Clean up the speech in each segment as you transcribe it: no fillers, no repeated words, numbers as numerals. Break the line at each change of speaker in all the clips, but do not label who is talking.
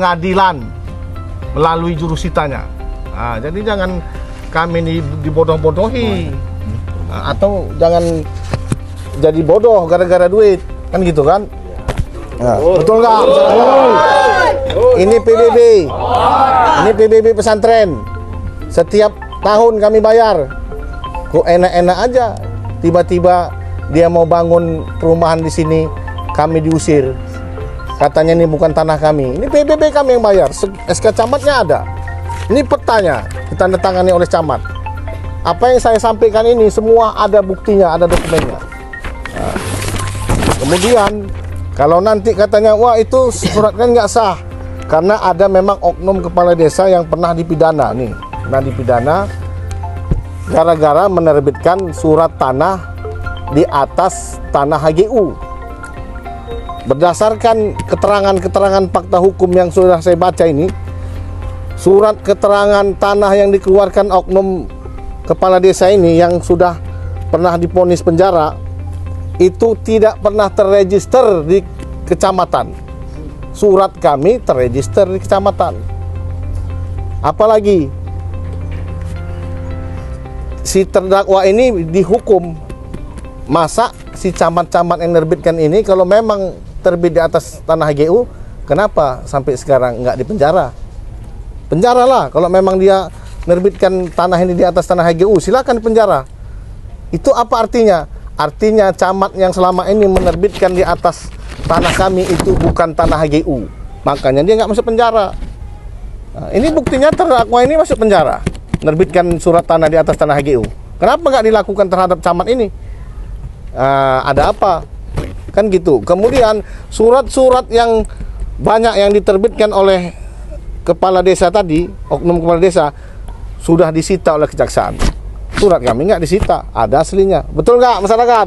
pengadilan melalui jurusitanya. Nah, jadi jangan kami ini dibodoh-bodohi, atau jangan jadi bodoh gara-gara duit, kan gitu kan? Nah, betul nggak? Ini PBB, ini PBB pesantren. Setiap tahun kami bayar. Kok enak-enak aja, tiba-tiba dia mau bangun perumahan di sini, kami diusir. Katanya ini bukan tanah kami. Ini PBB kami yang bayar. SK camatnya ada. Ini petanya ditandatangani oleh camat. Apa yang saya sampaikan ini semua ada buktinya, ada dokumennya. Nah, kemudian kalau nanti katanya wah itu surat kan nggak sah karena ada memang oknum kepala desa yang pernah dipidana nih, pernah dipidana gara-gara menerbitkan surat tanah di atas tanah HGU. Berdasarkan keterangan-keterangan fakta hukum yang sudah saya baca ini, surat keterangan tanah yang dikeluarkan oknum kepala desa ini yang sudah pernah divonis penjara itu tidak pernah terregister di kecamatan. Surat kami terregister di kecamatan. Apalagi si terdakwa ini dihukum. Masa si camat-camat yang nerbitkan ini kalau memang terbit di atas tanah HGU, kenapa sampai sekarang nggak dipenjara? Penjaralah kalau memang dia nerbitkan tanah ini di atas tanah HGU, silakan penjara. Itu apa artinya? Artinya camat yang selama ini menerbitkan di atas tanah kami itu bukan tanah HGU, makanya dia nggak masuk penjara. Nah, ini buktinya terdakwa ini masuk penjara, menerbitkan surat tanah di atas tanah HGU. Kenapa nggak dilakukan terhadap camat ini? Ada apa? Kan gitu. Kemudian surat-surat yang banyak yang diterbitkan oleh kepala desa tadi, oknum kepala desa, sudah disita oleh kejaksaan. Surat kami nggak disita, ada aslinya. Betul nggak masyarakat?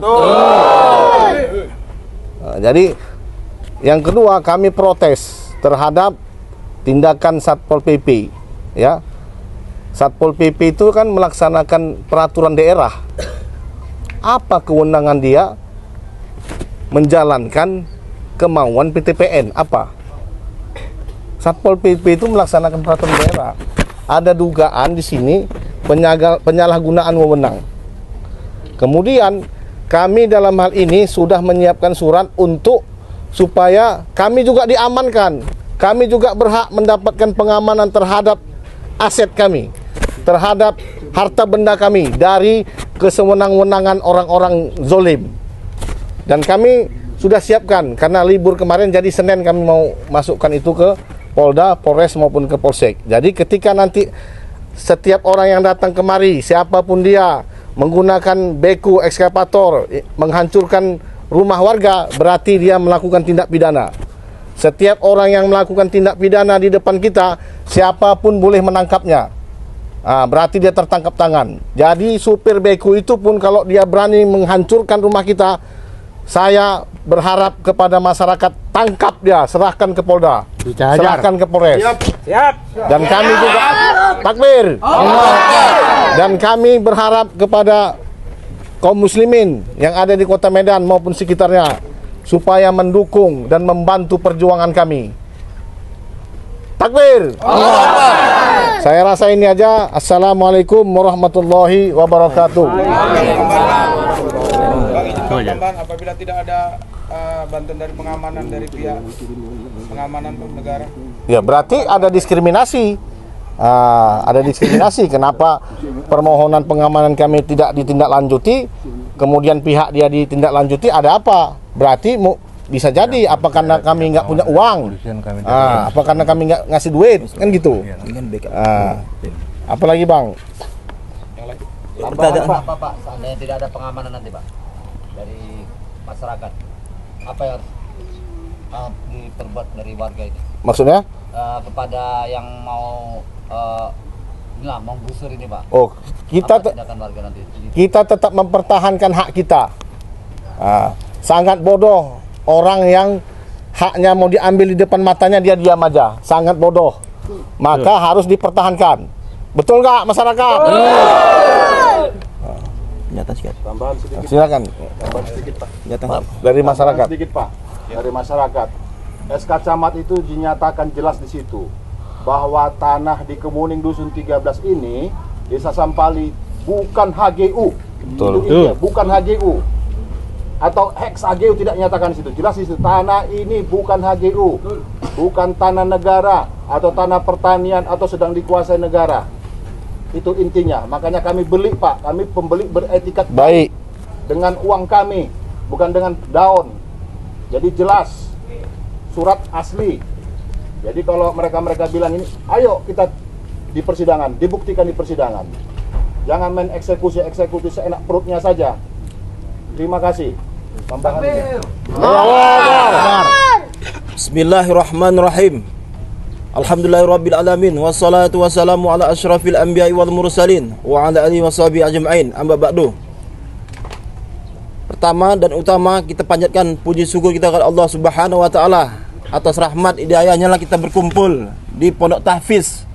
Jadi yang kedua, kami protes terhadap tindakan Satpol PP. Ya, Satpol PP itu kan melaksanakan peraturan daerah. Apa kewenangan dia menjalankan kemauan PTPN? Apa? Satpol PP itu melaksanakan peraturan daerah. Ada dugaan di sini penyalahgunaan wewenang. Kemudian kami dalam hal ini sudah menyiapkan surat untuk supaya kami juga diamankan. Kami juga berhak mendapatkan pengamanan terhadap aset kami, terhadap harta benda kami dari kesewenang-wenangan orang-orang zolim. Dan kami sudah siapkan karena libur kemarin, jadi Senin kami mau masukkan itu ke Polda, Polres maupun ke Polsek. Jadi ketika nanti setiap orang yang datang kemari, siapapun dia, menggunakan beku, ekskavator, menghancurkan rumah warga, berarti dia melakukan tindak pidana. Setiap orang yang melakukan tindak pidana di depan kita, siapapun boleh menangkapnya. Berarti dia tertangkap tangan. Jadi supir beku itu pun kalau dia berani menghancurkan rumah kita, saya berharap kepada masyarakat, tangkap dia, serahkan ke Polda, serahkan ke Polres. Siap. Dan kami juga takbir. Dan kami berharap kepada kaum muslimin yang ada di Kota Medan maupun sekitarnya supaya mendukung dan membantu perjuangan kami. Takbir. Saya rasa ini aja. Assalamualaikum warahmatullahi wabarakatuh.
Tambahan, apabila tidak ada bantuan dari pengamanan dari pihak pengamanan negara.
Ya berarti ada diskriminasi. Ada diskriminasi. Kenapa permohonan pengamanan kami tidak ditindaklanjuti, kemudian pihak dia ditindaklanjuti? Ada apa? Berarti bisa jadi apa karena kami nggak punya uang, apa karena kami nggak ngasih duit, kan gitu. Apalagi bang?
Pak, seandainya tidak ada pengamanan nanti Pak dari masyarakat, apa yang diperbuat dari warga ini?
Maksudnya?
Kepada yang mau menggusur ini Pak.
Oh, kita tetap mempertahankan hak kita. Sangat bodoh orang yang haknya mau diambil di depan matanya dia diam aja. Sangat bodoh. Maka harus dipertahankan. Betul nggak masyarakat?
Tambahan sedikit.
Silakan.
Tambahan sedikit Pak.
Dari masyarakat.
Sedikit Pak. Dari masyarakat.
SK Camat itu dinyatakan jelas di situ bahwa tanah di Kemuning Dusun 13 ini Desa Sampali bukan HGU.
Betul.
Itu intinya, bukan HGU. Atau Hex HGU tidak nyatakan di situ. Jelas di situ tanah ini bukan HGU. Bukan tanah negara atau tanah pertanian atau sedang dikuasai negara. Itu intinya. Makanya kami beli, Pak. Kami pembeli beretikat
Baik.
dengan uang kami, bukan dengan daun. Jadi jelas surat asli. Jadi kalau mereka bilang ini, ayo kita di persidangan, dibuktikan di persidangan. Jangan main eksekusi seenak perutnya saja. Terima kasih. Tambahan.
Bismillahirrahmanirrahim. Alhamdulillahirabbil alamin wassalatu wassalamu ala asyrafil anbiya'i wal mursalin wa ala alihi washabihi ajma'in. Amma ba'du. Pertama dan utama kita panjatkan puji syukur kita kepada Allah Subhanahu wa taala atas rahmat hidayahnya lah kita berkumpul di Pondok Tahfiz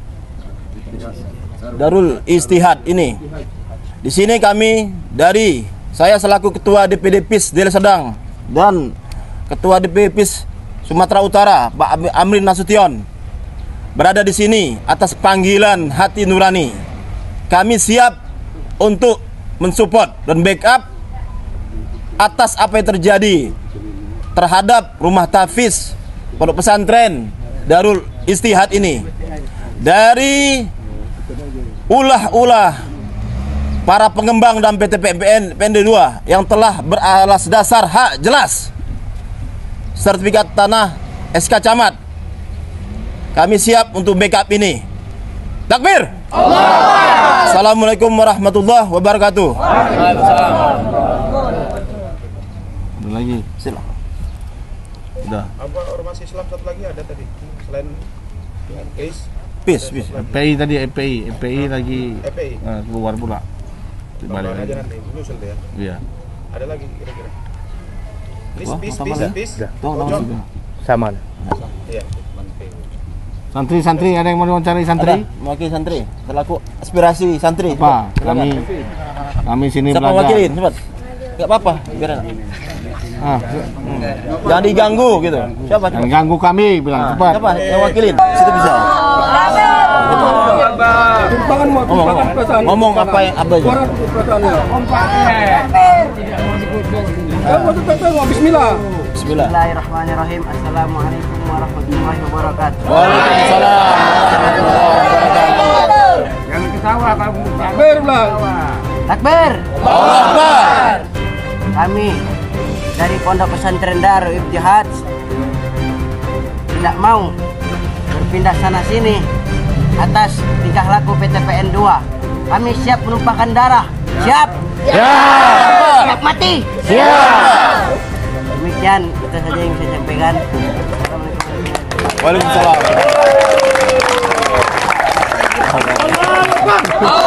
Darul Istihad ini. Di sini kami dari saya selaku Ketua DPD PIS Deli Serdang dan Ketua DPD PIS Sumatera Utara Pak Amrin Nasution berada di sini atas panggilan hati nurani. Kami siap untuk mensupport dan backup atas apa yang terjadi terhadap rumah tahfiz pondok pesantren Darul Istihad ini. Dari ulah-ulah para pengembang dan PT PND 2 yang telah beralas dasar hak jelas sertifikat tanah SK Camat, kami siap untuk backup ini. Takbir! Allah! Assalamualaikum warahmatullahi wabarakatuh.
Ada lagi.
Silakan.
Udah.
Apa ormas Islam satu lagi ada tadi selain dengan case
Peace.
FPI tadi, FPI lagi
FPI.
keluar pula. Balik
Tambahan
lagi.
aja nanti nyusul deh ya.
Iya.
Ada lagi kira-kira.
Wah, tambah lagi.
Bis.
Tolong.
Sama.
Iya.
Santri ada yang mau mencari santri?
Mewakili santri, selaku aspirasi santri.
Apa?
Silakan.
Kami sini
Siapa
belajar.
wakilin? Cepat. Enggak apa-apa, biarin.
Ah,
Jangan diganggu gitu. Siapa?
jangan ganggu kami, bilang cepat.
Siapa yang wakilin? Situ bisa. Ngomong apa yang apa aja. Bismillah.
Bismillahirrahmanirrahim. Assalamualaikum warahmatullahi wabarakatuh.
Waalaikumsalam warahmatullahi wabarakatuh.
Jangan ketawa kamu. Takbir lah. Takbir.
Allahu Akbar.
Kami dari Pondok Pesantren Darul Istihad tidak mau berpindah sana sini atas tingkah laku PT PN 2. Kami siap menumpahkan darah. Siap. Siap mati. Siap. Demikian itu saja yang saya sampaikan.
Waalaikumsalam.